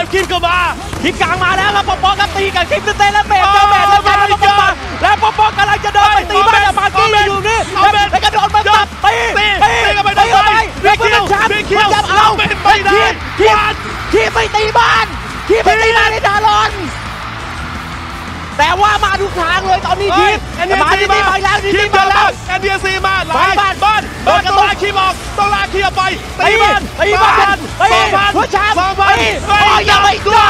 กี้ก็มาคลิปกลางมาแล้วครับป๊อกครับตีกับคลิปเต้นแล้วเบรเจอเบรแล้วกันแล้วป๊อกมาแล้วป๊อกกำลังจะเดินไปตีบ้านมากี้อยู่นี่แล้วกระโดดมาตัดตีกันไปได้แล้วเพื่อนชัดมันเอาคีบไปตีบ้านในดารอนแต่ว่ามาทุกทางเลยตอนนี้คีบมาที่นี่มาแล้วนี่มาแล้ว NDC มาหลายบ้านต้องลากคีบออกต้องลากคีบไปตีบ้านหัวชายังไม่กลัว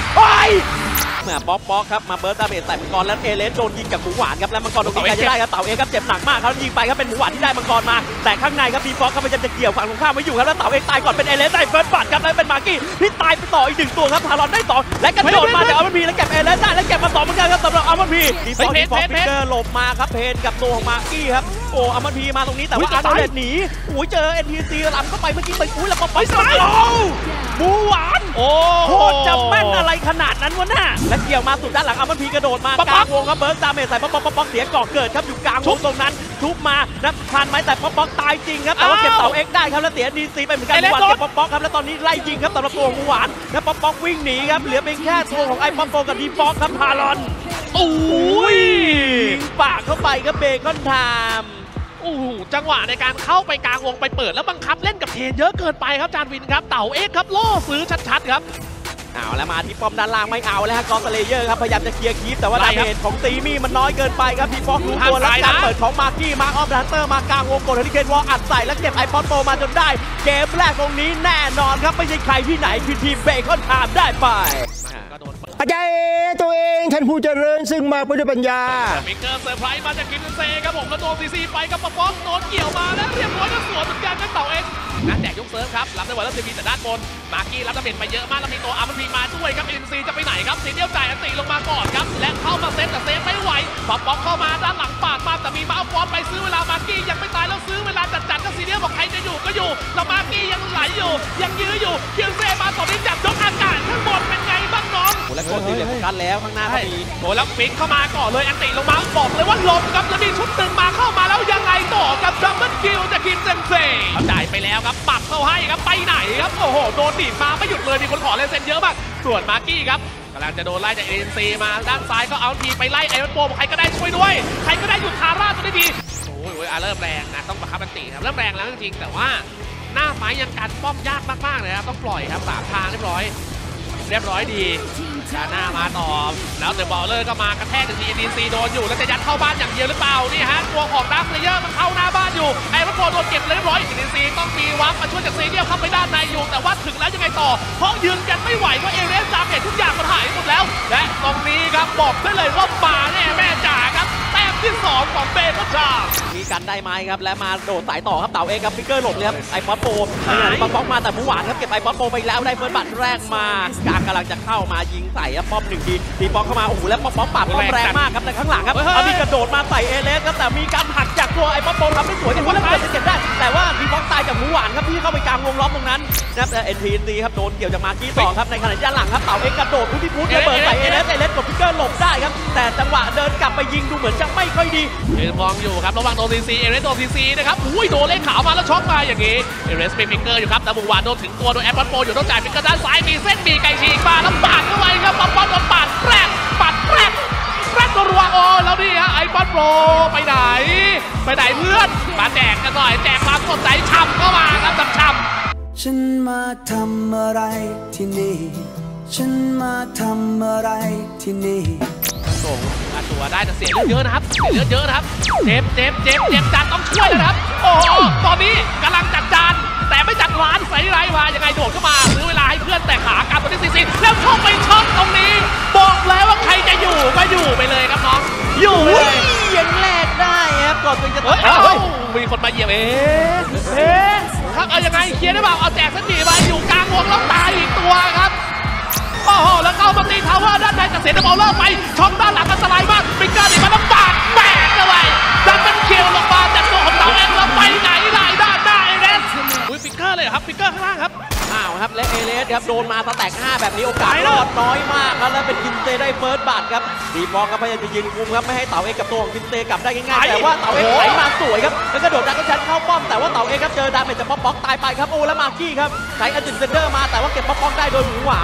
ป๊อกครับมาเบิร์ตดาเมจใส่มังกรแล้วเอเลสโดนยิงกับหมูหวานครับแล้วมังกรตรงนี้ใครจะได้ครับเต่าเอครับเจ็บหนักมากครับยิงไปครับเป็นหมูหวานที่ได้มังกรมาแต่ข้างในครับพีฟ็อกครับมันจะเกี่ยวฝั่งตรงข้ามไว้อยู่ครับแล้วเต่าเอตายก่อนเป็นเอเลสได้เฟิร์สบัตครับแล้วเป็นมาร์กี้ที่ตายไปต่ออีก1ตัวครับทารอนได้2และกระโดดมาจากอัลมันพีแล้วเก็บเอเลสได้แล้วเก็บมา2เหมือนกันครับสำหรับอัลมันพีพีฟ็อกฟิกเกอร์หลบมาครับเพนกับตัวของมาร์กี้ครับโอ้อัลมันพีมาตรงนี้แต่ว่าอาร์โนเลตหนีอุ้ยเจอ NPC ลำเข้าไปเมื่อกี้ไปอุ้ยแล้วก็ไปซ้ายหมูหวานโอ้โหจะแม่นอะไรขนาดนั้นวะน่ะและเกี่ยวมาสุดด้านหลังอัลมันพีกระโดดมากลางวงครับเบิร์กดาเมจใส่ป๊อกเสียก่อเกิดครับอยู่กลางวงตรงนั้นทุบมานะทันไหมแต่ป๊อกตายจริงครับแต่ว่าเก็บเต่าเอ็กได้ครับแล้วเสียNPCไปเหมือนกันหมูหวานเก็บป๊อกครับแล้วตอนนี้ไล่ยิงครับสำหรับตัวหมูหวานแล้วป๊อกวิ่งหนีครับเหลือเพียงแค่ตัวของไอ้ป๊อกกับดีฟ็อกครับทารอนโอ้ยยิงปากเข้าไปครับเบคอนไทม์จังหวะในการเข้าไปกลางวงไปเปิดแล้วบังคับเล่นกับเทนเยอะเกินไปครับจานวินครับเต่าเอ็กครับล่อซื้อชัดๆครับเอาแล้วมาที่ป้อมด้านล่างไม่เอาแล้วฮะกอสเลเยอร์ครับพยายามจะเคลียร์คีฟแต่ว่าดาเมจของตีมี่มันน้อยเกินไปครับพี่ฟ็อกรู้ตัวแล้วการเปิดของมาร์กี้มาร์คออฟดันเตอร์มากลางวงกดเฮลิเคนวอลอัดใส่แล้วเก็บไอพอดโปมาจนได้เกมแรกตรงนี้แน่นอนครับไม่ใช่ใครที่ไหนคือทีมเบคอนไทม์ได้ไปอาจารย์ตัวเองท่านผู้เจริญซึ่งมาด้วยปัญญามิกเกอร์เซอร์ไพรส์มาจากกินเซครับผมแล้วโดนซีไปกับป๊อกโดนเกี่ยวมาแล้วเรียบร้อยก็สวนเหมือนกันนั่นเต่าเอ็กนะแจกยกเซิร์ฟครับรับได้ไวแล้วซีแต่ด้านบนมาร์กี้รับดาเมจไปเยอะมากแล้วมีตัวอาร์มันพีมาด้วยครับNCจะไปไหนครับสีเดียวจ่ายอันตีลงมาก่อนครับและเข้ามาเซฟแต่เซฟไม่ไหวป๊อกเข้ามาด้านหลังปาดมาแต่มีมาเอาฟอร์ไปซื้อเวลามาร์กี้ยังไม่ตายแล้วซื้อเวลาจัดก็ซีเดียวบอกใครจะอยู่ก็อยู่แล้วมาร์กี้ยังไหลอยู่ยังยื้ออยู่กินเซมาตอนนี้จับยกอากาศข้างบนเป็นไงบ้างน้องและกดตีเหลือกันแล้วข้างหน้าก็มีโอ้แล้วฟิกเข้ามาก่อนเลยอันตีลงมาบอกเลยว่าลมครับแล้วมีชุดตึงมาเข้ามาแล้วยังไงต่อกับดับเบิลคิวจากกินเซนเซ่จ่ายไปแล้วครับปักเข้าให้ครับไปไหนครับโอ้โหโดนดีดมาไม่หยุดเลยมีคนขอเลนเซนเยอะมากส่วนมาร์กี้ครับกำลังจะโดนไล่จาก NC มาด้านซ้ายก็เอาทีไปไล่ไอรอนโบใครก็ได้ช่วยด้วยใครก็ได้หยุดคาร่าตัวนี้ทีโอ้ยเริ่มแรงนะต้องบังคับอันตีครับเริ่มแรงแล้วจริงๆแต่ว่าหน้าไฟยังการป้อมยากมากๆเลยครับต้องปล่อยครับ3ทางเรียบร้อยดีชาหน้ามาต่อแล้วเดอะบอลเลอร์ก็มากระแทกถึงที NC โดนอยู่แล้วจะยัดเข้าบ้านอย่างเดียวหรือเปล่านี่ฮะตัวของดาร์คเลเยอร์มันเข้าหน้าบ้านอยู่ไอรอนโบโดนเก็บเรียบร้อย NC ต้องมีวับมาช่วยจากซีเดียลเข้าไปด้านในอยู่แต่ว่าถึงแล้วยังไงต่อเพราะยืนกันไม่ไหวว่าเอเรสดาเมจทุกอย่างมันหายหมดแล้วและตรงนี้ครับบอกได้เลยว่าป่าแน่แม่จ๋าครับแต้มที่2ของเบคอนไทม์มีกันได้ไหมครับและมาโดดสายต่อครับเต่าเองครับฟิกเกอร์หลบเลยครับไอพอดโปป๊อกมาแต่หมูหวานครับเก็บไอพอดโปไปแล้วได้เฟิร์สบัตรแรกมากางกำลังจะเข้ามายิงใส่ครับป้อม1 ทีป๊อกเข้ามาโอ้โหแล้วป๊อกปาดป้อมแรงมากครับในข้างหลังครับเอามีกระโดดมาใส่เอเลสครับแต่มีการหักจากตัวไอพอดโปทำได้สวยแต่ว่าเกิดจะเก็บได้แต่ว่าทีป๊อกตายจากหมูหวานครับที่เข้าไปกลางวงล้อมตรงนั้นนะครับแต่ NPC ครับโดนเกี่ยวจากมาร์กี้ต่อครับในขณะด้านหลังครับเต่าเองกระโดดพุทธิพุทธระเบิดใส่เอเลสกดฟิกเกอร์หลบได้ครับแต่จังหวะเดินกลับไปยิงดูเหมือนจะไม่ค่อยดีมองอยู่ครับระหว่างโดนซีเอเรสโดนซีนะครับอุ้ยโดนเล่นขาวมาแล้วช็อกมาอย่างงี้เอเรสเป็นฟิกเกอร์อยู่ครับแต่หมูหวานโดนถึงตัวโดนแอปเปิลโปอยู่ต้องจ่ายฟิกเกอร์ด้านซ้ายมีเส้นมีไก่ฉีกมาแล้วปาดเข้าไปครับป๊อกโดนปาดแรกรัวๆแล้วนี่ฮะไอพอดโปรไปไหนเพื่อนมาแจกกันหน่อยแจกความสดใสช่ำเข้ามาครับช่ำฉันมาทำอะไรที่นี่ฉันมาทำอะไรที่นี่ส่งตัวได้แต่เสียเยอะนะครับเจ็บจานต้องช่วยนะครับโอ้โหตอนนี้กำลังจัดจานแต่ไม่จัดร้านใส่ไรมายังไงโดดเข้ามาซื้อเวลาให้เพื่อนแต่ขากลับตัวที่ซีแล้วเข้าไปช็อตตรงนี้บอกแล้วว่าใครจะอยู่ก็อยู่ไปเลยครับน้องอยู่ยังแลกได้ครับก่อนตัวจะมีคนมาเหยียบครับเอายังไงเคลียร์ได้เปล่าเอาแจกสักทีไปอยู่กลางวงแล้วตายอีกตัวครับโอ้โหแล้วเข้ามาตีทาวเวอร์ด้านในแต่เสียบอลเลอร์ไปช่องด้านหลังอันตรายมากฟิกเกอร์นี่มันลำบากแบกเลยดันเป็นคิวลงมาจากตัวของเต่าเองแล้วไปไหนได้ด้านหน้าเอเรสอุ้ยฟิกเกอร์เลยครับฟิกเกอร์ข้างล่างครับครับและเอเลสครับโดนมาสแต็ก5แบบนี้โอกาสรอดน้อยมากครับแล้วเป็นกินเซได้เฟิร์สบัตครับดีฟองครับพยายามจะยืนคุมครับไม่ให้เต่าเอกกับตัวของกินเซกลับได้ง่ายๆแต่ว่าเต่าเอกไหลมาสวยครับแล้วกระโดดดักกระชั้นเข้าป้อมแต่ว่าเต่าเอกครับเจอดาเมจจากป๊อกตายไปครับโอ้แล้วมาร์กี้ครับใช้อันจินเซนเดอร์มาแต่ว่าเก็บป๊อกได้โดยหมูหวาน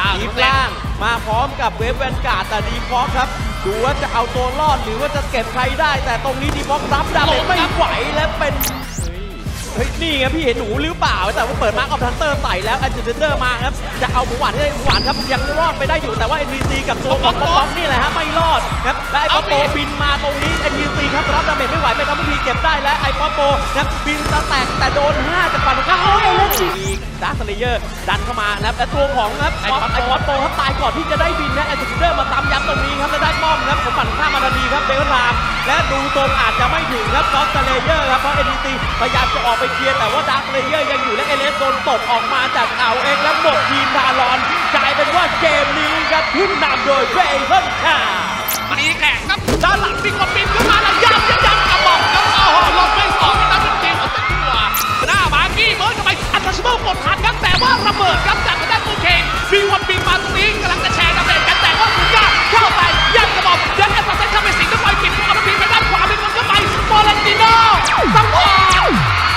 ทีมล่างมาพร้อมกับเวฟแวนการ์ดแต่ดีฟ็อกครับดูว่าจะเอาตัวรอดหรือว่าจะเก็บใครได้แต่ตรงนี้ดีฟ็อกรับดาเมจไม่ไหวและเป็นเฮ้ยนี่ไงพี่เห็นหนูหรือเปล่าแต่ว่าเปิดมาร์คออฟทันเตอร์ใส่แล้วแอนเจลิเตอร์มาครับจะเอาหมูหวานให้หมูหวานครับยังรอดไปได้อยู่แต่ว่า NPC กับตัวของป๊อปนี่แหละฮะไม่รอดครับและไอ้ป๊อปโปบินมาตรงนี้ NPC ครับรับดาเมจไม่ไหวไปทำพีเก็บได้และไอ้ป๊อปโปครับบินตะแตกแต่โดน5จากฝั่งตรงข้ามเล่นอีกดาร์คเลเยอร์ดันเข้ามานะครับและตัวของครับไอ้ป๊อปโปครับตายก่อนที่จะได้บินนะแอนเจลิเตอร์มาตามย้ำตรงนี้ครับและได้ป้อมครับของฝั่งตรงข้ามมาทันทีครับเบลทามและดูตรงอาจจะไม่ถึงครับดาร์คเลเยอร์ครับเพราะ NPC พยายามจะออกไปเคลียร์แต่ว่าดาร์คเลเยอร์ยังอยู่และเอเลสโดนตบออกมาจากเอาเองแล้วหมดทีมทารอนกลายเป็นว่าเกมนี้ครับขึ้นนำโดยเบเคิลค่ะตีแข่งครับด้านหลังมีคนบินขึ้นมาแล้วยับกระบอกครับโอ้โหลงไปสองนัดเป็นทีมของตัวหน้ามากี้เบิร์ดเข้าไปอันทัชเบิลกดทันครับแต่ว่าระเบิดครับจากทางด้านตัวเคมีคนบินมาตรงนี้กำลังจะแชร์ดาเมจกันแต่ว่าสุดยอดเข้าไปยับกระบอกเดินแอสซัสเซนเข้าไปสิงก็ปล่อยปิดเอาไปทีไปด้านขวาเป็นคนเข้าไปโมเลนติโน่สังวร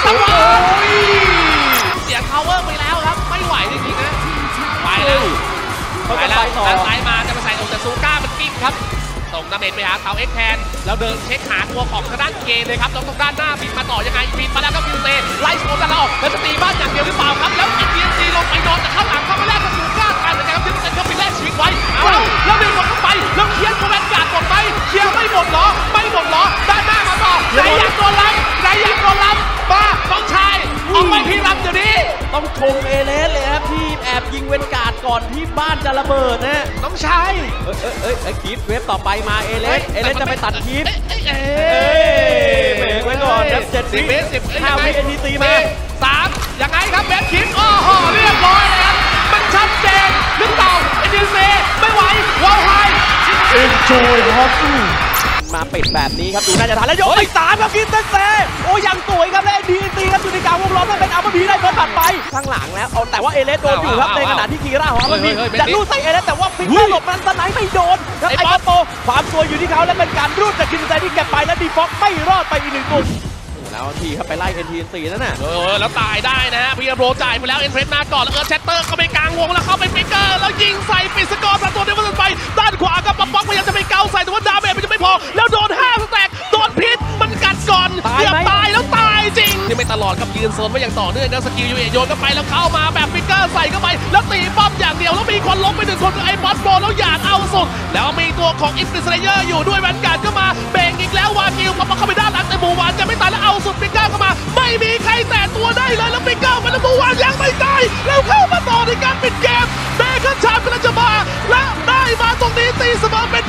เสียทาวเวอร์ไปแล้วครับไม่ไหวจริงๆนะไปแล้วด้านซ้ายมาจะมาใส่องค์แต่ซูก้ามันกิ้งครับส่งดาเมจไปหาเทาเอ็กแทนแล้วเดินเช็คหาตัวของทางด้านเคเลยครับแล้วตรงด้านหน้าบินมาต่อยังไงบินมาแล้วก็ฟิวเซไล่โชว์กันแล้วแล้วจะตีบ้านอย่างเดียวหรือเปล่าครับแล้วเอ็นซีลงไปโดนแต่ข้างหลังเข้ามาแลกกับซูก้าทานเหมือนกันครับที่มันเข้าไปแลกชีวิตไว้เอาแล้วดึงเข้าไปแล้วเคลียร์ตัวแวนการ์ดหมดไหมเคลียร์ไม่หมดเหรอไม่หมดเหรอด้านหน้ามาต่อไหนอยากโดนรับไหนอยากโดนรับมาน้องชายออกไปพี่รับเดี๋ยวนี้ต้องชมเอเลสเลยครับที่แอบยิงเวนการ์ดก่อนที่บ้านจะระเบิดนะน้องชายคลิปเว็บต่อไปมาเอเลสจะไปตัดคลิปเบรกไว้ก่อนครับ7 วิ5 วิNPCมา 3ยังไงครับเบสคลิปโอ้โหเรียบร้อยแล้วมันชัดเจนหรือเปล่า NPC ไม่ไหวว้าวไฮ Enjoy ครับมาปิดแบบนี้ครับดูน่าจะทันแล้วยกไป3ครับกินเซนเซโอ้ยังสวยครับและ NPC ครับอยู่ในกลางวงล้อมแล้วเป็นอัลเบอร์พีได้เพิ่มตัดไปข้างหลังแล้วแต่ว่าเอเลสโดนอยู่ครับในขณะที่คีร่าของอัลเบอร์พีจะรูดใส่เอเลสแต่ว่าฟิกเกอร์หลบมันสไนไม่โดนแล้วไอ้ป๊อปโปความสวยอยู่ที่เขาและเป็นการรูดจากกินเซนที่เก็บไปและดีฟ็อกไม่รอดไปอีก1 กลุ่มแล้วทีครับไปไล่ NTNC นั่นน่ะแล้วตายได้นะฮะพีอาร์โบจ่ายไปแล้วเอ็นเทรนมาก่อนแล้วแชตเตอร์เข้าไปกลางวงแล้วเข้าไปฟิกเกอร์แล้วยิงใส่ปิดสกอร์ประตูเดียวมันไปด้านขวากับป๊อกพยายามจะไปเกาใส่แต่ว่าดาเมจมันจะไม่พอแล้วโดน5สแต็กโดนพิษมันกัดก่อนเกือบตายแล้วตายจริงที่ไม่ตลอดครับยืนโซนไว้อย่างต่อเนื่องแล้วสกิลยูเอโยนเข้าไปแล้วเข้ามาแบบฟิกเกอร์ใส่เข้าไปแล้วตีป้อมอย่างเดียวแล้วมีคนล้มไป1 คนไอ้บอสโบแล้วอยากเอาสุดแล้วมีตัวของอินฟิสเลเยอร์อยู่ด้วยแวนการ์ดก็มาเบ่งอีกแล้ววากิลป๊อกเข้าไปด้านหลังแต่หมู่หวานจะไม่ตายแล้วเอาสุดฟิกเกอร์เข้ามาไม่มีใครแตะตัวได้เลยแล้วฟิกเกอร์มันแล้วหมู่หวานยังไม่ตายแล้วเข้ามาต่อในการปิดเกมเบเคิลชาร์ปกำลังจะมาและได้มาตรงนี้ตีเสมอเป็น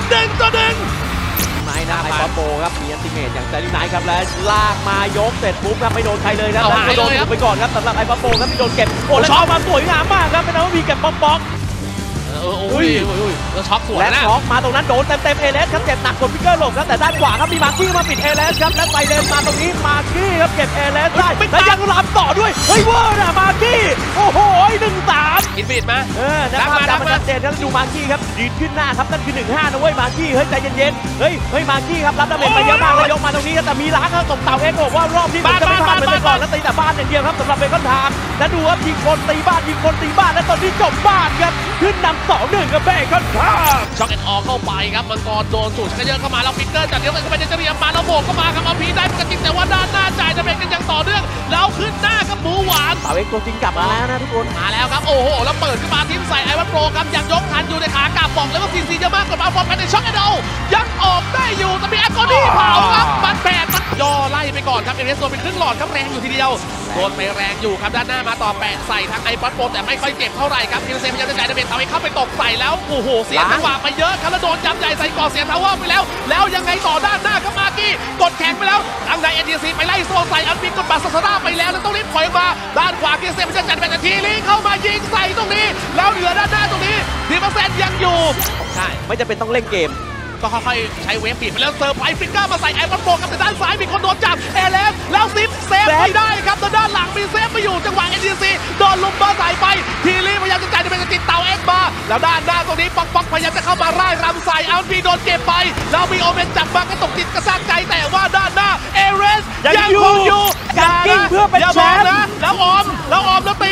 1-1 ไม้ป๊อปโปครับมีอัลติเมทอย่างแซลลี่ไนท์ครับและลากมายกเสร็จปุ๊บครับไม่โดนใครเลยนะโดนไปก่อนครับสำหรับไอ้ป๊อปโปครับที่โดนเก็บโอ้แล้วชอบมาสวยงามมากครับเป็นเอาวีเก็บป๊อกแล้วช็อกสวยนะและช็อกมาตรงนั้นโดนเต็มเอเลสครับเจ็บหนักกดฟิกเกอร์หลบครับแต่ด้านขวาครับมีมาร์กี้มาปิดเอเลสครับและไซเดนมาตรงนี้มาร์กี้ครับเก็บเอเลสได้และยังรับต่อด้วยเฮ้ยเวอร์นะมาร์กี้โอ้โห1-3 อินฟิตมานะครับดับมาชัดเจนครับดูมาร์กี้ครับยืนขึ้นหน้าครับนั่นคือ1-5นะเว้ยมาร์กี้เฮ้ยใจเย็นๆเฮ้ยมาร์กี้ครับรับดาเมจไปเยอะมากเลยยกมาตรงนี้แต่มีล้างครับตบเต่าเอ็กบอกว่ารอบนี้มันจะไม่ผ่านไปก่อนแล้วตีแต่บ้านอย่างเดียวครับสำหรับเบคอนไทม์และดูครับยิงคนตีบ้านและตอนนี้จบบ้านครับขึ้นนำ2-1กับเบคอนไทม์ช็อกเอ็นออเข้าไปครับมังกรโดนสูดชักเยอะเข้ามาแล้วฟิกเกอร์จัดเยอะเข้าไปในเจเรียมมาแล้วโบกเข้ามาครับเอาพีได้ปกติแต่ว่าด้านหน้าจ่ายดาเมจกันอย่างต่อเนื่องแล้วขึ้นหน้ากับหมูหวานเต่าเอ็กตัวจริงกลับมาแล้วนะทุกคนมาแล้วครับโอ้โหแล้วเปิดขึ้นมาทิ้งใส่ไอวันโปรครับยังยกทันอยู่ในขากลับบอกเลยว่าซีซีจะมากกว่าอัลฟอร์ดในช็อกเอ็นอยังออกได้อยู่แต่มีแอคโกดี้เผาครับมันแปดมันย่อไล่ไปก่อนครับเอเรสโซนเป็นครึ่งหลอดครับแรงอยู่ทีเดียวโดนไปแรงอยู่ครับด้านหน้ามาต่อแปะใส่ทางไอป๊อตโปแต่ไม่ค่อยเจ็บเท่าไหร่ครับคิวเซพยายามจะจ่ายดาเมจเต่าเอ็กเข้าไปตกใส่แล้วโอ้โหเสียจังหวะไปเยอะครับแล้วโดนย้ำใหญ่ใส่ก่อเสียทาวเวอร์ไปแล้วยังไงต่อด้านหน้าครับมากี้กดแข็งไปแล้วทางใน NTC ไปไล่โซใส่อันฟิกกดบัตรซาซาร่าไปแล้วแล้วต้องรีบถอยมาด้านขวาคิวเซพจะจัดเป็นทีลีเข้ามายิงใส่ตรงนี้แล้วเหลือด้านหน้าตรงนี้10%ยังอยู่ใช่ไม่จะเป็นต้องเล่นเกมก็ค่อยๆใช้เวฟปีดไปแล้วเซอร์ไพรส์ฟิกเกอร์มาใส่ไอวันโปกับด้านซ้ายมีคนโดนจับเอเลสแล้วซิปเซฟไม่ได้ครับด้านหลังมีเซฟไปอยู่จังหวะ NTC โดนลุมมาใส่ไปทีรีพยายามจะจ่ายจะเป็นติดเต่าเอ็กมาแล้วด้านหน้าตรงนี้ป๊อกพยายามจะเข้ามาไล่รำใส่อัลฟีโดนเก็บไปแล้วมีโอเมนจับมากระตกติดกระซากใจแต่ว่าด้านหน้าเอเรสยังคงอยู่การกิ้งเพื่อเป็นแชมป์นะแล้วออมแล้วตี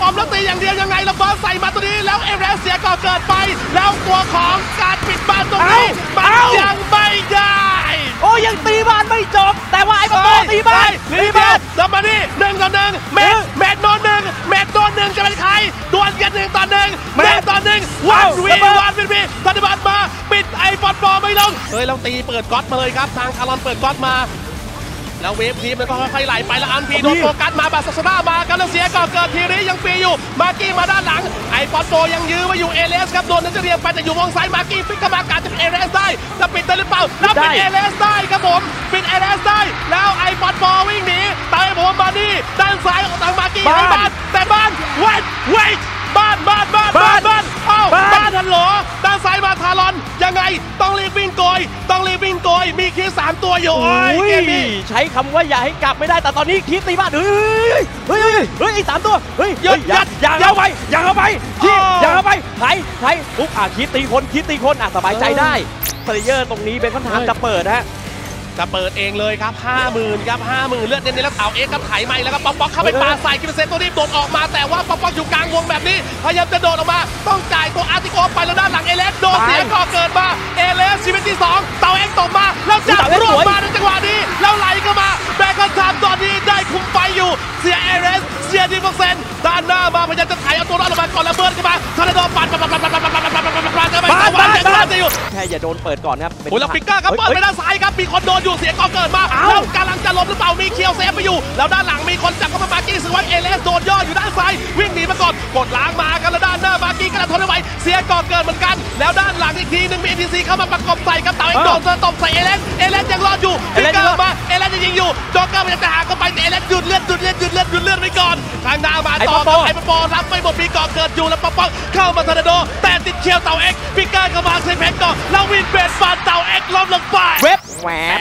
อมแล้วตีอย่างเดียวยังไงระเบิดใส่มาตัวนี้แล้วเอเรสเสียก่อเกิดไปแล้วตัวของการปิดบ้านตรงนี้มันยังไม่ได้โอ้ยังตีบ้านไม่จบแต่ว่าไอ้ประตูตีบ้านแล้วมานี่1-1เมดโดน1จะเป็นใครดวลกัน1-1เมดต่อ1วันวีธนบัตรมาปิดไอ้บอลบอลไม่ลงเฮ้ยเราตีเปิดก๊อตมาเลยครับทางคารอนเปิดก๊อตมาแล้วเวฟทีมมันก็ค่อยๆไหลไปแล้วอันพีโดนโฟกัสมาบาสซาน่ามากันแล้วเสียก่อนเกิดทีนี้ยังฟรีอยู่มากี้มาด้านหลังไอ้บอลโตยังยื้อไว้อยู่เอเลสครับโดนนักเรียนไปแต่อยู่วงซ้ายมากี้ฟิกเข้ามาการจะเป็นเอเลสได้จะปิดได้หรือเปล่าแล้วปิดเอเลสได้ครับผมปิดเอเลสได้แล้วไอ้บอลโตวิ่งหนีตายผมมานี่ด้านซ้ายของทางมากี้ในบ้านแต่บ้านเวทบ้านเอ้าบ้านทันหรอด้านซ้ายมาทารอนยังไงต้องรีบวิ่งโกยมีคิด3ตัวอยู่เกมนี้ใช้คำว่าอย่าให้กลับไม่ได้แต่ตอนนี้คิดตีบ้านเฮ้ยอีก3ตัวเฮ้ยอย่าเอาไปอย่าเอาไปใครปุ๊บคิดตีคนสบายใจได้เพลเยอร์ตรงนี้เป็นคำถามจะเปิดฮะจะเปิดเองเลยครับ 50,000 ครับ 50,000 เลือดเน้นๆแล้วเต่าเอ็กซ์ครับไถใหม่แล้วก็ป๊อกเข้าไปปาใส่กิมเซนตัวนี้โดดออกมาแต่ว่าป๊อกอยู่กลางวงแบบนี้พยายามจะโดดออกมาต้องจ่ายตัวอาร์ติโกไปแล้วด้านหลังเอเลสโดนเสียก่อเกิดมาเอเลสชีวิตที่2เต่าเอ็กซ์ตกมาแล้วจับรวบมาในจังหวะนี้แล้วไหลเข้ามาแบกกันทำตอนนี้ได้คุมไฟอยู่เสียเอเลสเสียดีเปอร์เซ็นต์ด้านหน้ามาพยายามจะไถเอาตัวรอดออกมาก่อนระเบิดเข้ามาทอร์นาโดปั่นแค่อย่าโดนเปิดก่อนครับโอ้แล้วปิกเกอร์ครับเปิดไปด้านซ้ายครับมีคนโดนอยู่เสียก่อเกิดมาแล้วกำลังจะล้มหรือเปล่ามีเคียวเซฟไปอยู่แล้วด้านหลังมีคนจับเข้ามามากี้ซื้อไว้เอเลสโดนย่ออยู่ด้านซ้ายวิ่งหนีมาก่อนกดล้างมากันแล้วด้านหน้ามากี้กำลังทนไม่ไหวเสียก่อเกิดเหมือนกันแล้วด้านหลังอีกทีนึงมี NTC เข้ามาประกบใส่กับเต่าเอ็กโดนตบใส่เอเลสยังรอดอยู่ปิกเกอร์มาเอเลสจะยิงอยู่โจ๊กเกอร์มันจะหาเข้าไปแต่เอเลสหยุดเลือดไปก่อนทางหน้ามาต่อครับไอ้ปอรับไม่หมดมีก่อเกิดอยู่แล้วป๊อกเข้ามาทอร์นาโดแต่ติดเคียวเต่าเอ็กปิกเกอร์เข้ามาใส่เพชรก่อนแล้ววินเบสฟาดเต่าเอ็กล้มลงไปเว็บแหวบ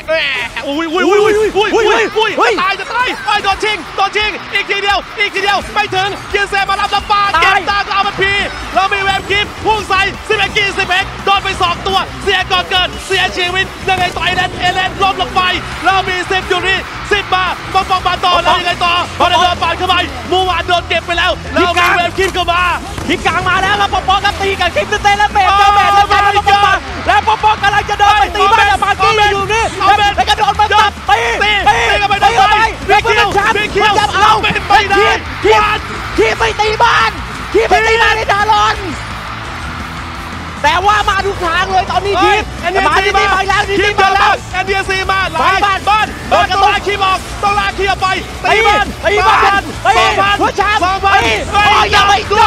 จะตายไอ้โดนชิงอีกทีเดียวไม่ถึงกินเซมารับลำปาเก็บตาก็เอามาพีแล้วมีเวฟกิฟพุ่งใส่11โดนไป2ตัวเสียก่อนเกิดเสียชีวิตยังไงต่อเอเลนล้มลงไปแล้วมี10อยู่นี่10มาป๊อกมาต่อแล้วยังไงต่อพอเดินปาดเข้าไปมูวานโดนเก็บไปแล้วแล้วมีเวฟกิฟเข้ามาที่กลางมาแล้วป๊อกก็ตีกับคิมเต้แล้วเบสแล้วป๊อกกำลังจะเดินไปตีบ้านมากี้อยู่นี่แล้วก็โดนมาตัดตีกันไปมีคิวเอาคีไม่ตีบ้านในดารอนแต่ว่ามาทุกทางเลยตอนนี้คีมาดีมาแล้ว NDC มาหลายบ้านก็ต้องลากคีออกไปตีบ้านหัวช้างยังไม่กลัว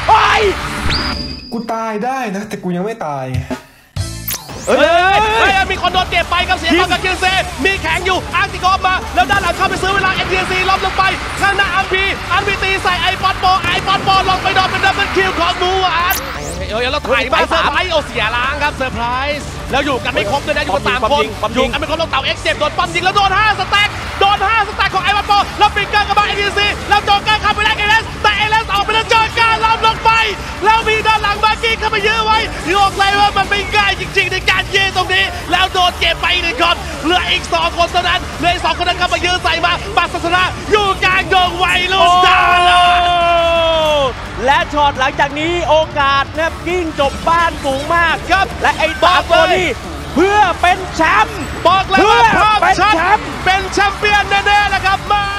กูตายได้นะแต่กูยังไม่ตายมีคนโดนเก็บไปกับเสียงของกับคิวเซมีแข็งอยู่อาร์ติโกมาแล้วด้านหลังเข้าไปซื้อเวลา NTC ล้มลงไปข้างหน้าอันพีตีใส่ไอปอนโปลงไปโดนเป็นดับเบิลคิวของมูอันแล้วถ่ายมาเซอร์ไพรส์เสียล้างครับเซอร์ไพรส์แล้วอยู่กันไม่ครบเลยนะอยู่กัน3 คนอยู่กันไม่ครบแล้วเต่าเอ็กซ์เจ็บโดนปั๊มยิงแล้วโดน5 สแต็กของไอปอนโปแล้วปิงเกอร์กับมา NTC แล้วโจเกอร์เข้าไปได้เอเลสแต่เอเลสออกไปแล้วโจเกอร์ล้มลงไปแล้วมีด้านหลังมากี้เข้าไปยื้อไว้บอกเลยว่ามันไม่ง่ายจริงๆในการยื้อตรงนี้แล้วโดนเก็บไป1 คนเหลืออีก2 คนเท่านั้นเหลืออีก2 คนนั้นเข้ามายื้อใส่มาบาสซาน่าอยู่กลางดงวัยรุ่นดาวและช็อตหลังจากนี้โอกาสเนี่ยกิ้งจบบ้านสูงมากครับและไอ้ตาตัวนี้เพื่อเป็นแชมป์บอกเลยว่าเป็นแชมป์เปี้ยนแน่ๆนะครับมา